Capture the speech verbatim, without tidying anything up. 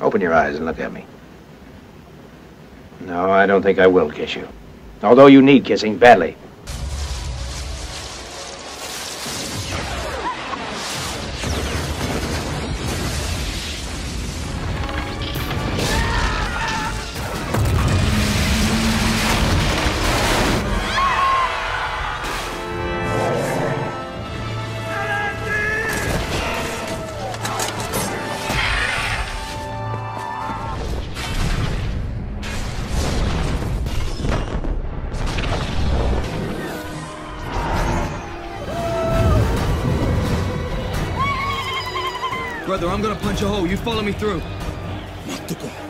Open your eyes and look at me. No, I don't think I will kiss you. Although you need kissing badly. Brother, I'm gonna punch a hole. You follow me through. Not to go.